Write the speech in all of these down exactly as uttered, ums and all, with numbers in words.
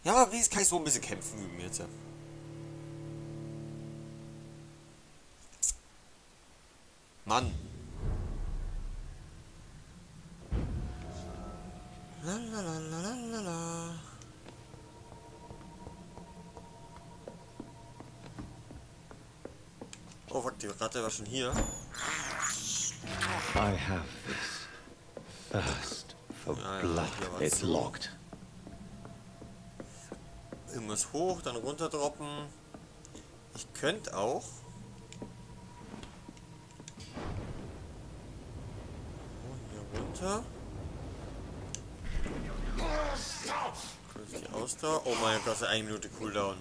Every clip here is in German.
Ja, aber wie kann ich so ein bisschen kämpfen üben jetzt? Ja? Mann. La la la la la la la. Oh, fuck, die Ratte war schon hier. I have this thirst for Ja, ja, blood. hier war's It's so. locked. Irgendwas hoch, dann runter droppen. Ich könnte auch. Oh, hier runter. Kurz die Ausdauer. Oh mein Gott, das ist eine Minute Cooldown.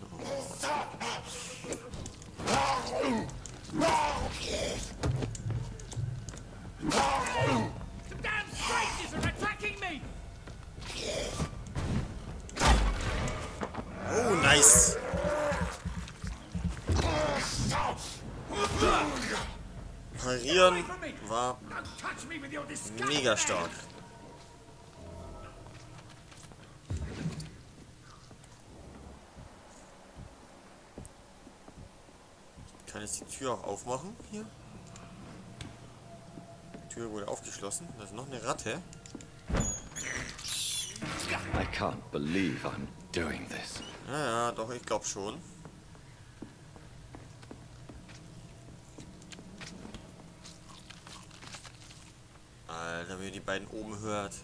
Oh, nice. Parieren war mega stark. Kann ich die Tür auch aufmachen hier? Die Tür wurde aufgeschlossen. Da ist noch eine Ratte. I can't believe I'm doing this. Ja, ja, doch, ich glaube schon. Alter, wie ihr die beiden oben hört.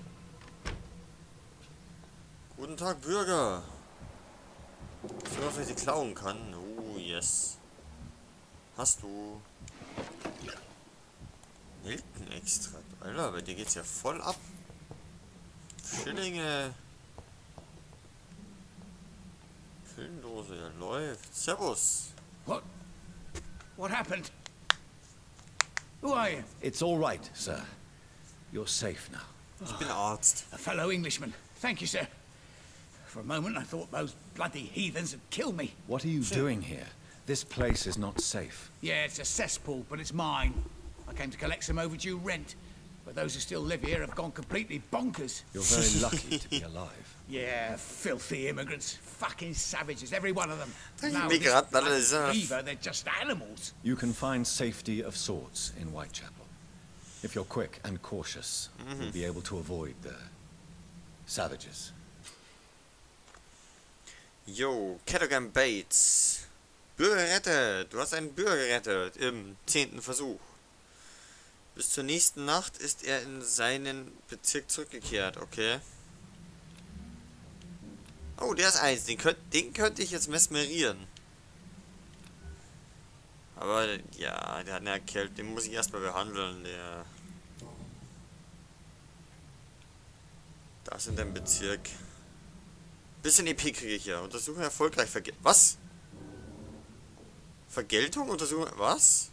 Guten Tag, Bürger. Ich weiß, dass ich die klauen kann. Oh, yes. Hast du Nelkenextrakt? Alter, bei dir geht's ja voll ab. Schillinge. Kühlendose, ja, läuft. Servus. What? What happened? Who are you? It's all right, sir. You're safe now. Ich bin Arzt. A fellow Englishman. Thank you, sir. For a moment, I thought those bloody heathens had killed me. What are you doing here? This place is not safe. Yeah, it's a cesspool, but it's mine. I came to collect some overdue rent. But those who still live here have gone completely bonkers. You're very lucky to be alive. Yeah, filthy immigrants. Fucking savages, every one of them. Now, Migranten, this alle bloody sind- fever, they're just animals. You can find safety of sorts in Whitechapel. If you're quick and cautious, you'll be able to avoid the savages. Yo, Cadogan Bates. Bürger gerettet. Du hast einen Bürger gerettet im zehnten Versuch. Bis zur nächsten Nacht ist er in seinen Bezirk zurückgekehrt, okay. Oh, der ist eins. Den, könnt, den könnte ich jetzt mesmerieren. Aber, ja, der hat eine Erkältung. Den muss ich erstmal behandeln. Der... Das in deinem Bezirk. Bisschen E P kriege ich ja. Untersuchung erfolgreich. Vergel... Was? Vergeltung? Untersuchung... Was?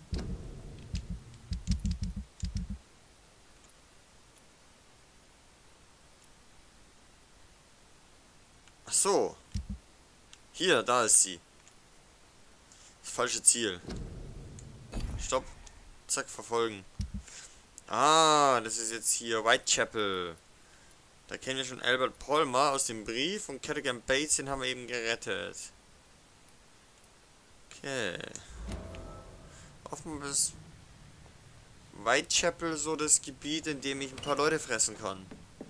Ach so. Hier, da ist sie. Das falsche Ziel. Stopp. Zack, verfolgen. Ah, das ist jetzt hier Whitechapel. Da kennen wir schon Albert Palmer aus dem Brief und Cadogan Bates, den haben wir eben gerettet. Okay. Offenbar ist Whitechapel so das Gebiet, in dem ich ein paar Leute fressen kann.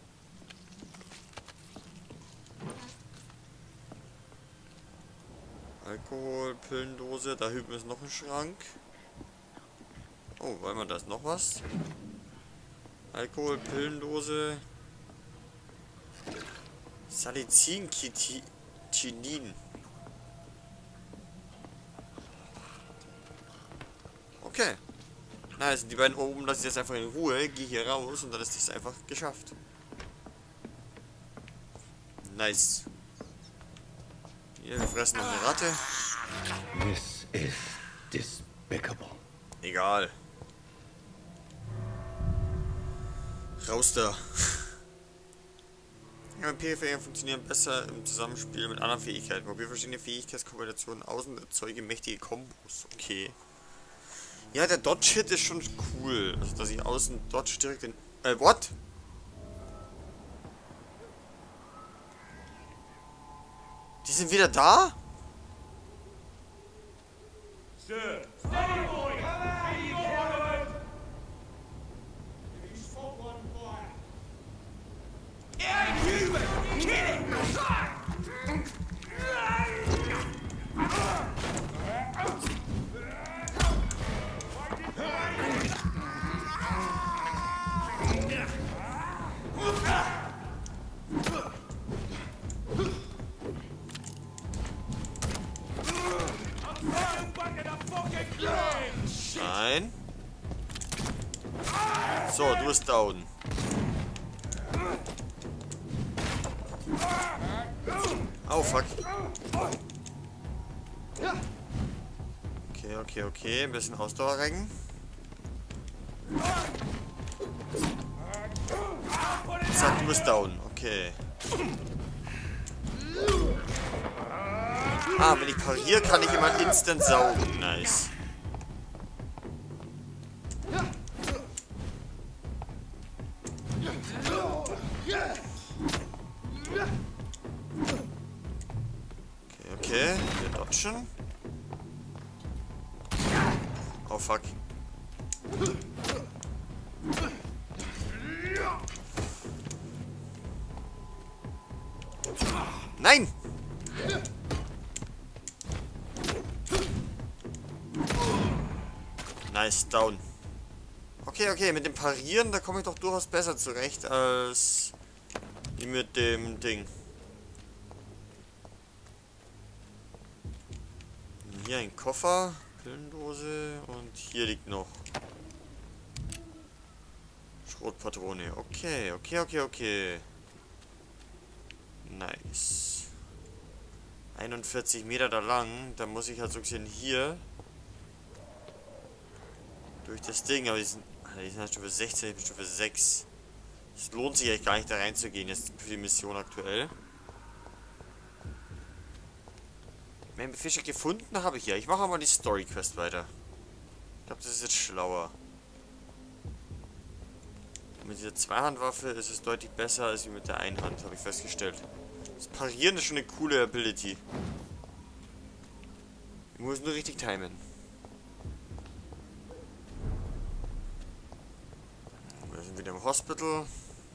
Alkohol, Pillendose, da hüben ist noch ein Schrank. Oh, wollen wir das noch was? Alkohol, Pillendose. Salicylankinin. Okay. Nice, die beiden oben lasse ich jetzt einfach in Ruhe, gehe hier raus und dann ist das einfach geschafft. Nice. Hier, wir fressen noch eine Ratte. This is despicable. Egal. Raus da. Ja, P-Fähigkeiten funktionieren besser im Zusammenspiel mit anderen Fähigkeiten. Probier verschiedene Fähigkeitskombinationen aus und erzeuge mächtige Kombos. Okay. Ja, der Dodge-Hit ist schon cool. Also, dass ich außen Dodge direkt in... Äh, what? Die sind wieder da? Sir, steady boy! Be quiet! If you spot one, fire! It ain't human! Kill it! Nein. So, du bist down. Oh, fuck. Okay, okay, okay. Ein bisschen Ausdauer recken. Zack, du bist down. Okay. Ah, wenn ich pariere, kann ich jemand instant saugen. Nice. Okay, okay. Wir dodgen. Oh, fuck. Nein! Nice, down. Okay, okay, mit dem Parieren, da komme ich doch durchaus besser zurecht als mit dem Ding. Hier ein Koffer, Pillendose und hier liegt noch Schrotpatrone. Okay, okay, okay, okay. Nice. einundvierzig Meter da lang, da muss ich halt so gesehen hier durch das Ding, aber die sind, die sind halt Stufe sechzehn, ich bin Stufe sechs. Es lohnt sich eigentlich gar nicht da reinzugehen, jetzt für die Mission aktuell. Mein Fischer gefunden habe ich ja. Ich mache aber die Story Quest weiter. Ich glaube, das ist jetzt schlauer. Mit dieser Zweihandwaffe ist es deutlich besser als mit der Einhand, habe ich festgestellt. Das Parieren ist schon eine coole Ability. Ich muss nur richtig timen. Wir sind wieder im Hospital.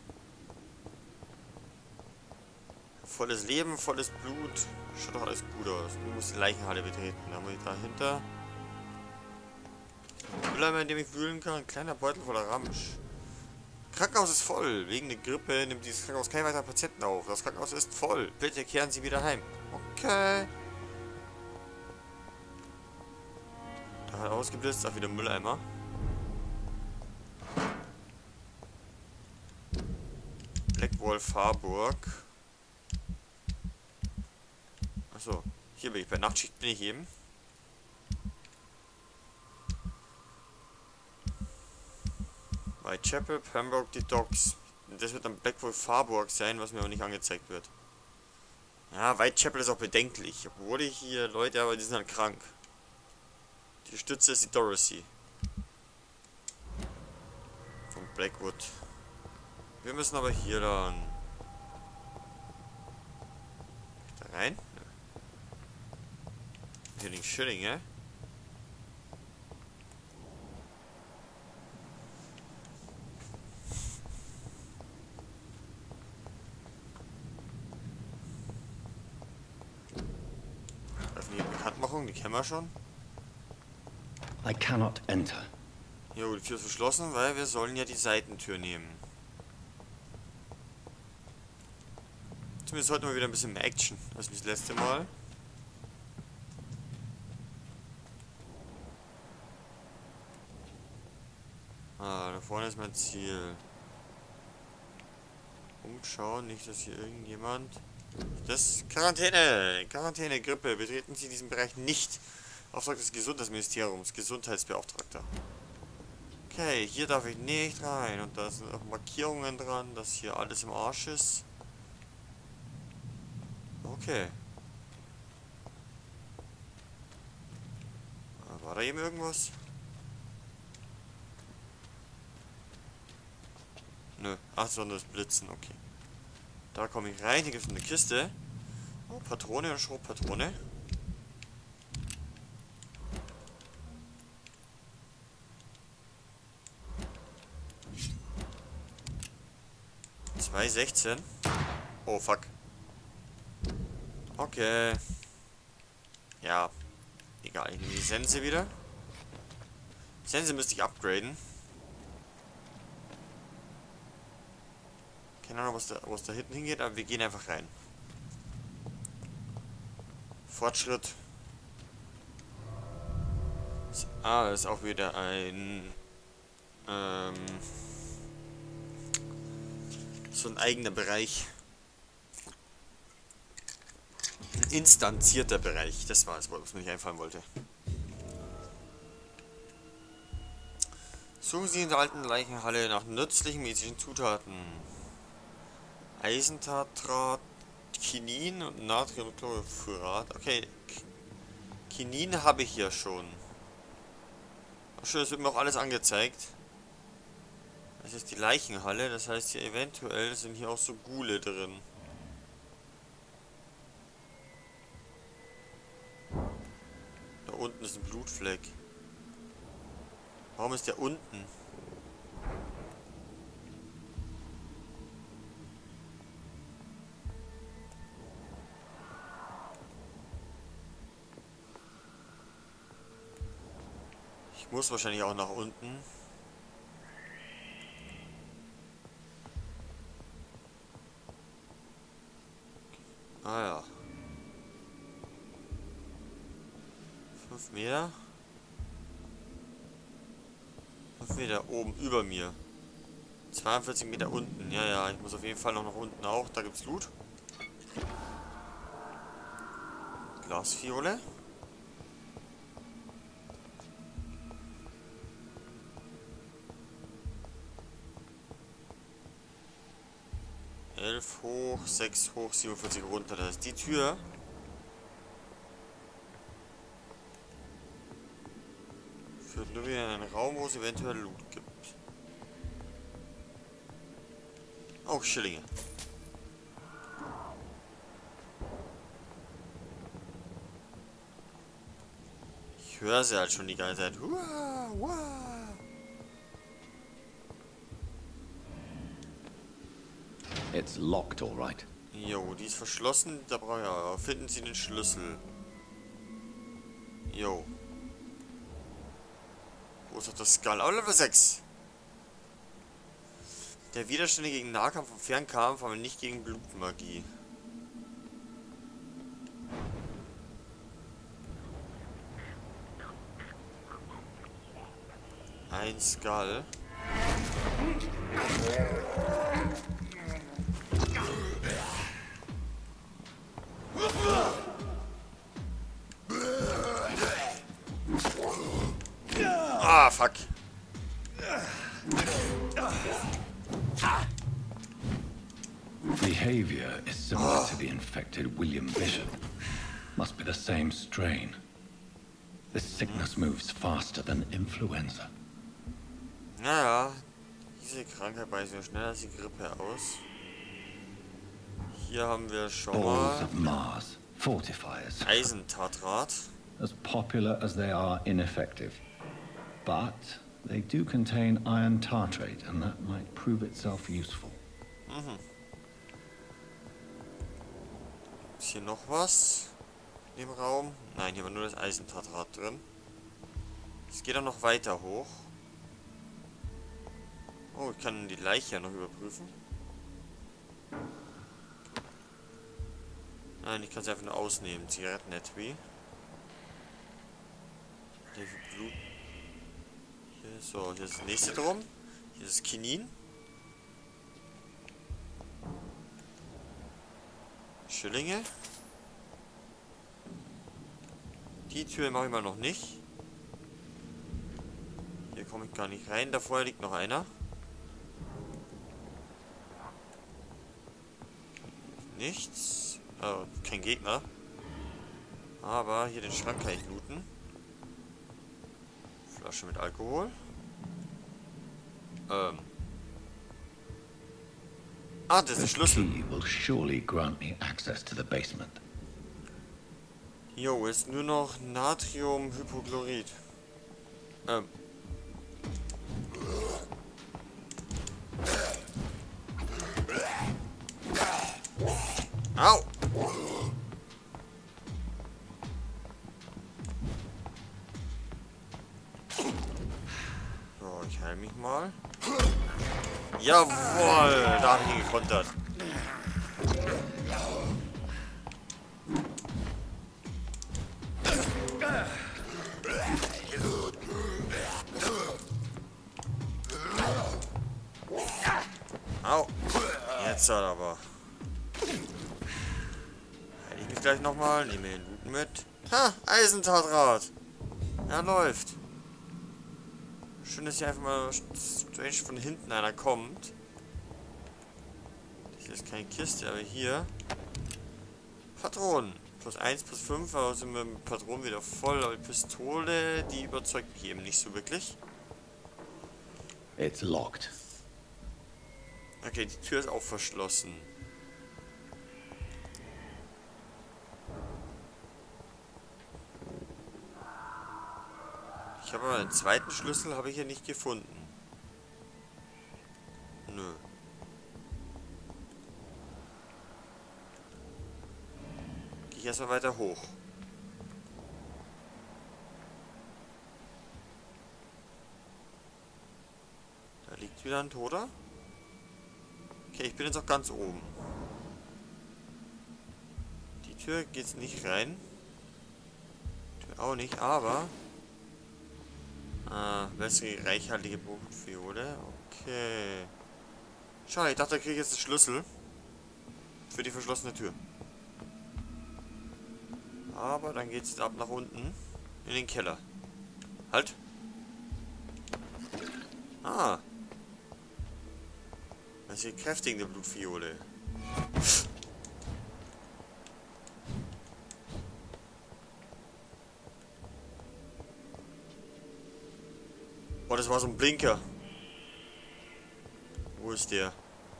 Volles Leben, volles Blut. Schaut doch alles gut aus. Ich muss die Leichenhalle betreten. Da muss ich dahinter. Ein Mülleimer, in dem ich wühlen kann. Ein kleiner Beutel voller Ramsch. Krankenhaus ist voll. Wegen der Grippe nimmt dieses Krankenhaus keine weiteren Patienten auf. Das Krankenhaus ist voll. Bitte kehren Sie wieder heim. Okay. Da hat ausgeblitzt. Auch wieder Mülleimer. Blackwall Farburg. Achso. Hier bin ich. Bei Nachtschicht bin ich eben. Whitechapel, Pembroke, die Docks. Das wird dann Blackwall Farburg sein, was mir aber nicht angezeigt wird. Ja, Whitechapel ist auch bedenklich. Obwohl ich hier Leute, aber die sind halt krank. Die Stütze ist die Dorothy. Von Blackwood. Wir müssen aber hier lang. Da rein? Hier liegt Schilling, ja? Bekanntmachung, die kennen wir schon. I cannot enter. Jo, die Tür ist verschlossen, weil wir sollen ja die Seitentür nehmen. Zumindest heute mal wieder ein bisschen mehr Action als wie das letzte Mal. Ah, da vorne ist mein Ziel. Umschauen, nicht, dass hier irgendjemand... Das ist Quarantäne! Quarantäne, Grippe. Betreten Sie diesen Bereich nicht. Auftrag des Gesundheitsministeriums. Gesundheitsbeauftragter. Okay, hier darf ich nicht rein. Und da sind auch Markierungen dran, dass hier alles im Arsch ist. Okay. War da eben irgendwas? Nö. Ach so, nur das Blitzen, okay. Da komme ich rein, hier gibt es eine Kiste. Oh, Patrone und Schrotpatrone. zwei sechzehn. Oh, fuck. Okay. Ja. Egal, ich nehme die Sense wieder. Sense müsste ich upgraden. Keine Ahnung, was da, was da hinten hingeht, aber wir gehen einfach rein. Fortschritt. Ah, das ist auch wieder ein... Ähm... So ein eigener Bereich. Ein instanzierter Bereich. Das war es, was mir nicht einfallen wollte. Suchen Sie in der alten Leichenhalle nach nützlichen medizinischen Zutaten. Eisentartrat, Kinin und Natriumchlorfurat. Okay. Kinin habe ich ja schon. Ach schön, es wird mir auch alles angezeigt. Das ist die Leichenhalle, das heißt hier eventuell sind hier auch so Ghule drin. Da unten ist ein Blutfleck. Warum ist der unten? Ich muss wahrscheinlich auch nach unten. Ah ja. Fünf Meter. Fünf Meter oben über mir. zweiundvierzig Meter unten. Ja, ja, ich muss auf jeden Fall noch nach unten auch. Da gibt's Loot. Glasfiole. elf hoch, sechs hoch, siebenundvierzig runter. Das ist die Tür. Führt nur wieder in einen Raum, wo es eventuell Loot gibt. Auch Schillinge. Ich höre sie halt schon die ganze Zeit. Hua, hua. It's locked, all right. Jo, die ist verschlossen. Da brauche ich ja. Finden Sie den Schlüssel. Jo. Wo ist doch das Skull? Oh, Level sechs. Der Widerstände gegen Nahkampf und Fernkampf, aber nicht gegen Blutmagie. Ein Skull. Ah, fuck. Behavior is similar to the infected William Bishop. Must be the same strain. This sickness moves faster than influenza. Naja, diese Krankheit breitet sich schneller als die Grippe aus. Hier haben wir schon Balls mal of Mars, fortifiers. Eisentartrat. As popular as they are ineffective. But they do contain iron tartrate, and that might prove itself useful. Mhm. Ist hier noch was in dem Raum? Nein, hier war nur das Eisentartrat drin. Es geht auch noch weiter hoch. Oh, ich kann die Leiche ja noch überprüfen. Nein, ich kann sie einfach nur ausnehmen. Zigarettenetui. Hier ist Blut. Hier ist so, hier ist das nächste drum. Hier ist das Kinin. Schillinge. Die Tür mache ich mal noch nicht. Hier komme ich gar nicht rein. Davor liegt noch einer. Nichts. Oh, kein Gegner. Aber hier den Schrank kann ich looten. Flasche mit Alkohol. Ähm. Ah, das ist der Schlüssel. Key will surely grant me access to the basement. Jo, ist nur noch Natriumhypochlorid. Ähm. Au! So, ich heile mich mal. Jawohl! Da habe ich ihn gekontert. Au! Jetzt hat aber. Heile ich mich gleich nochmal. Nehme den Loot mit. Ha! Eisentadrad! Ja, läuft. Schön, dass hier einfach mal strange von hinten einer kommt. Das ist keine Kiste, aber hier. Patronen. Plus eins, plus fünf, aber sind wir mit Patronen wieder voll. Aber die Pistole, die überzeugt mich eben nicht so wirklich. It's locked. Okay, die Tür ist auch verschlossen. Ich habe aber einen zweiten Schlüssel, habe ich hier nicht gefunden. Nö. Gehe ich erstmal weiter hoch. Da liegt wieder ein Toter. Okay, ich bin jetzt auch ganz oben. Die Tür geht nicht rein. Die Tür auch nicht, aber... Ah, bessere reichhaltige Blutfiole. Okay. Schade, ich dachte, da kriege ich jetzt einen Schlüssel. Für die verschlossene Tür. Aber dann geht es jetzt ab nach unten. In den Keller. Halt. Ah. Das ist die kräftigende Blutfiole. Oh, das war so ein Blinker. Wo ist der?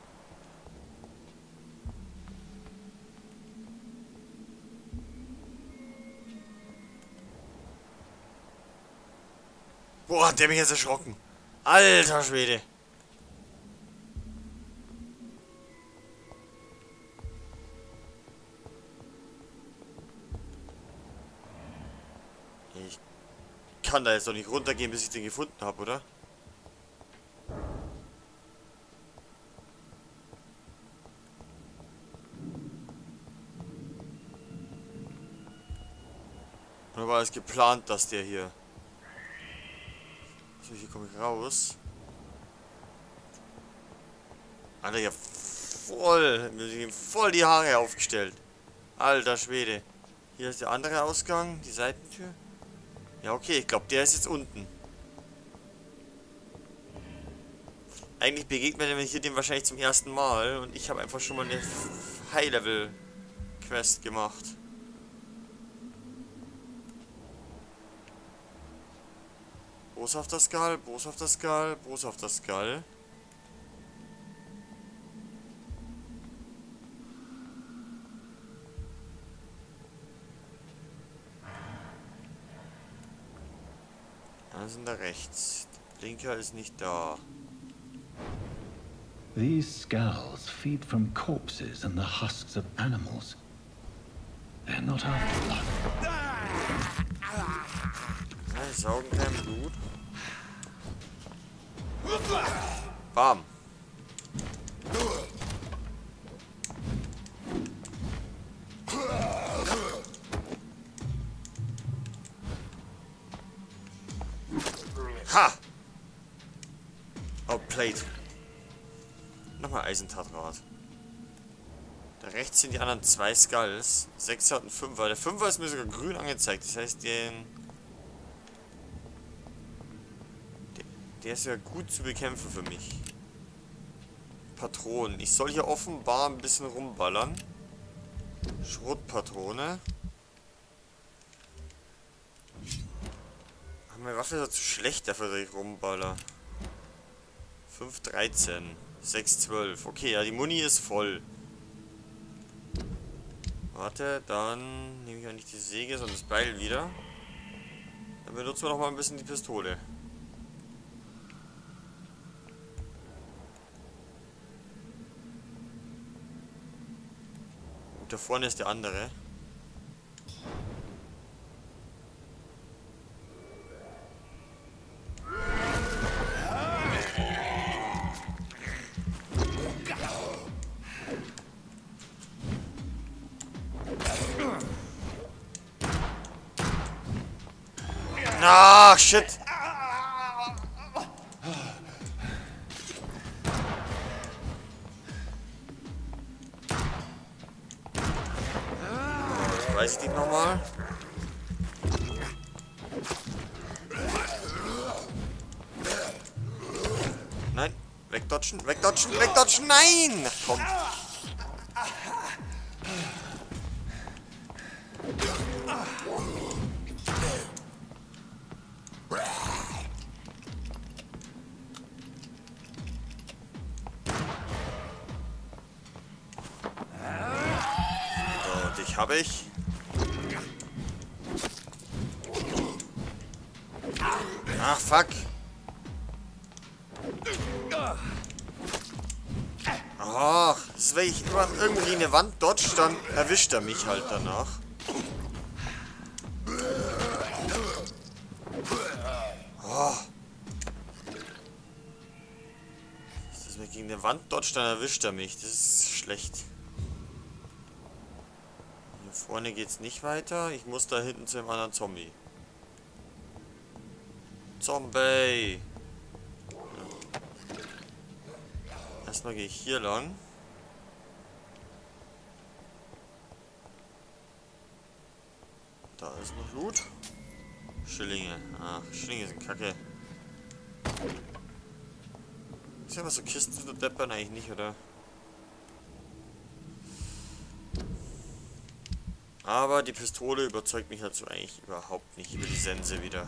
Boah, hat der mich jetzt erschrocken. Alter Schwede. Ich kann da jetzt doch nicht runtergehen, bis ich den gefunden habe, oder? Oder war es geplant, dass der hier... So, hier komme ich raus. Alter, ja voll... voll die Haare aufgestellt. Alter Schwede. Hier ist der andere Ausgang, die Seitentür. Ja, okay, ich glaube, der ist jetzt unten. Eigentlich begegnet mir hier dem wahrscheinlich zum ersten Mal und ich habe einfach schon mal eine High-Level-Quest gemacht. Boshafter Skull, boshafter Skull, boshafter Skull. Da sind da rechts. Der Blinker ist nicht da. These skulls feed from corpses and the husks of animals. They're not after blood. Ja, die saugen kein Blut. Bam. Ha! Outplayed. Nochmal Eisentadrad. Da rechts sind die anderen zwei Skulls. Sechser und ein Fünfer. Der Fünfer ist mir sogar grün angezeigt. Das heißt, den... Der, der ist ja gut zu bekämpfen für mich. Patronen. Ich soll hier offenbar ein bisschen rumballern. Schrotpatrone. Meine Waffe ist ja zu schlecht dafür, dass ich rumballer. fünf dreizehn. sechs zwölf. Okay, ja, die Muni ist voll. Warte, dann nehme ich auch nicht die Säge, sondern das Beil wieder. Dann benutzen wir noch mal ein bisschen die Pistole. Da vorne ist der andere. Ah, shit. Weiß ich nicht nochmal. Nein. Wegdodgen, wegdodgen, wegdodgen. Nein! Ach, komm. So, dich habe ich. Ach, fuck. Ach, das ist, wenn ich immer irgendwo gegen eine Wand dodge, dann erwischt er mich halt danach. Oh. Das ist, wenn ich gegen eine Wand dodge, dann erwischt er mich. Das ist schlecht. Hier vorne geht's nicht weiter. Ich muss da hinten zu dem anderen Zombie. Zombie! Erstmal gehe ich hier lang. Da ist noch Loot. Schillinge. Ach, Schillinge sind kacke. Ist ja was so Kisten zu deppern eigentlich nicht, oder? Aber die Pistole überzeugt mich halt so eigentlich überhaupt nicht über die Sense wieder.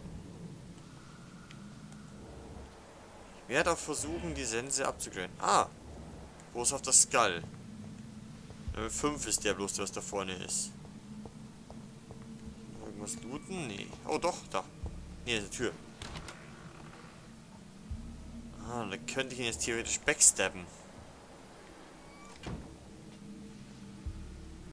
Ich werde auch versuchen, die Sense abzugraden. Ah! Wo ist auf das Skull? Level fünf ist der bloß, was da vorne ist. Irgendwas looten? Nee. Oh doch, da. Nee, ist eine Tür. Ah, da könnte ich ihn jetzt theoretisch backstabben.